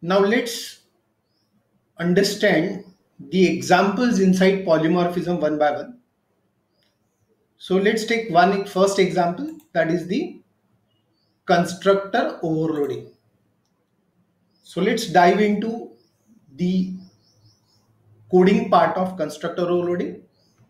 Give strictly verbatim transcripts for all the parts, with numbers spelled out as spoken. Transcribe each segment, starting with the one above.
Now let's understand the examples inside polymorphism one by one. So let's take one first example, that is the constructor overloading. So let's dive into the coding part of constructor overloading.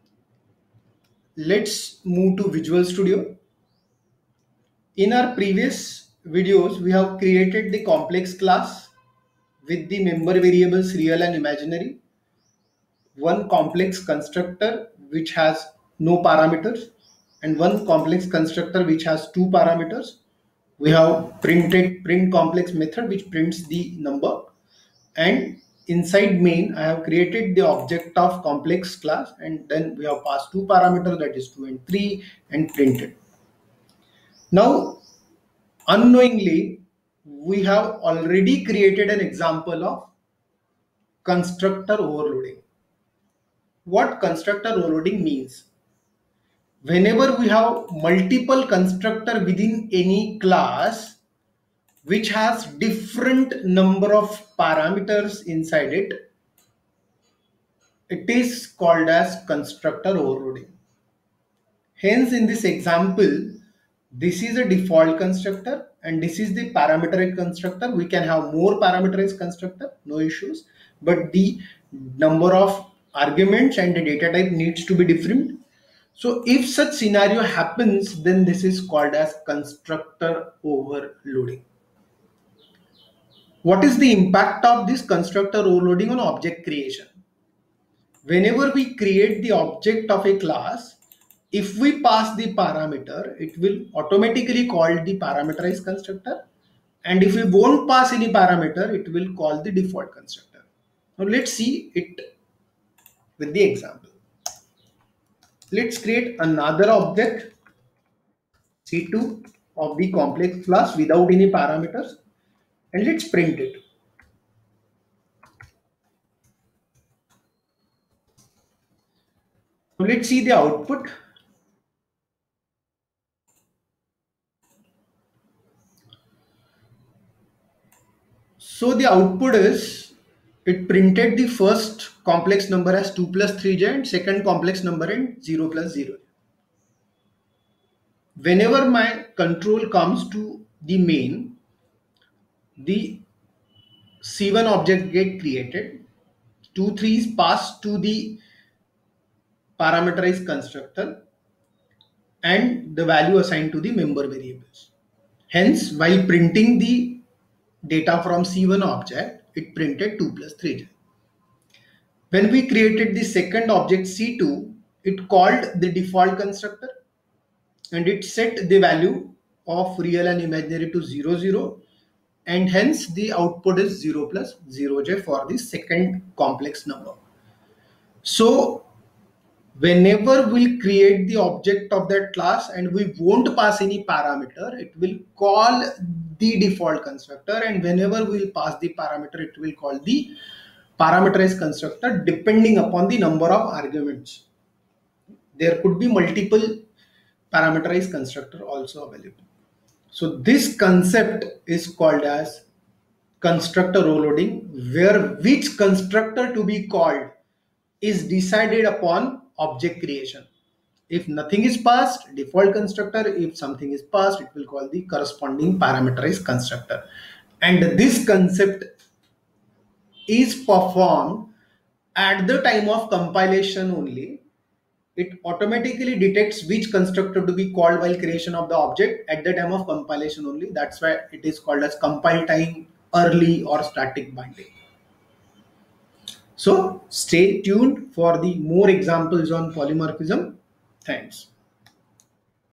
Let's move to Visual Studio. In our previous videos, we have created the complex class with the member variables real and imaginary, one complex constructor which has no parameters, and one complex constructor which has two parameters. We have printed print complex method which prints the number, and inside main I have created the object of complex class, and then we have passed two parameters, that is two and three, and printed. Now unknowingly we have already created an example of constructor overloading. What constructor overloading means: whenever we have multiple constructor within any class which has different number of parameters inside it, it is called as constructor overloading. Hence in this example, this is a default constructor and this is the parameterized constructor. We can have more parameterized constructor, no issues, but the number of arguments and the data type needs to be different. So if such scenario happens, then this is called as constructor overloading. What is the impact of this constructor overloading on object creation? Whenever we create the object of a class, if we pass the parameter, it will automatically call the parameterized constructor, and if we won't pass any parameter, it will call the default constructor. Now let's see it with the example. Let's create another object C two of the complex class without any parameters, and let's print it. So let's see the output. So the output is, it printed the first complex number as two plus three j and second complex number in zero plus zero. Whenever my control comes to the main, the C one object get created, two, three is passed to the parameterized constructor, and the value assigned to the member variables. Hence, while printing the data from C one object, it printed two plus three j. When we created the second object C two, it called the default constructor and it set the value of real and imaginary to zero, zero, and hence the output is zero plus zero j for the second complex number. So whenever we'll create the object of that class and we won't pass any parameter, it will call the default constructor, and whenever we'll pass the parameter, it will call the parameterized constructor depending upon the number of arguments. There could be multiple parameterized constructor also available. So this concept is called as constructor overloading, where which constructor to be called is decided upon object creation. If nothing is passed, default constructor. If something is passed, it will call the corresponding parameterized constructor. And this concept is performed at the time of compilation only. It automatically detects which constructor to be called while creation of the object at the time of compilation only. That's why it is called as compile time early or static binding. So stay tuned for the more examples on polymorphism. Thanks.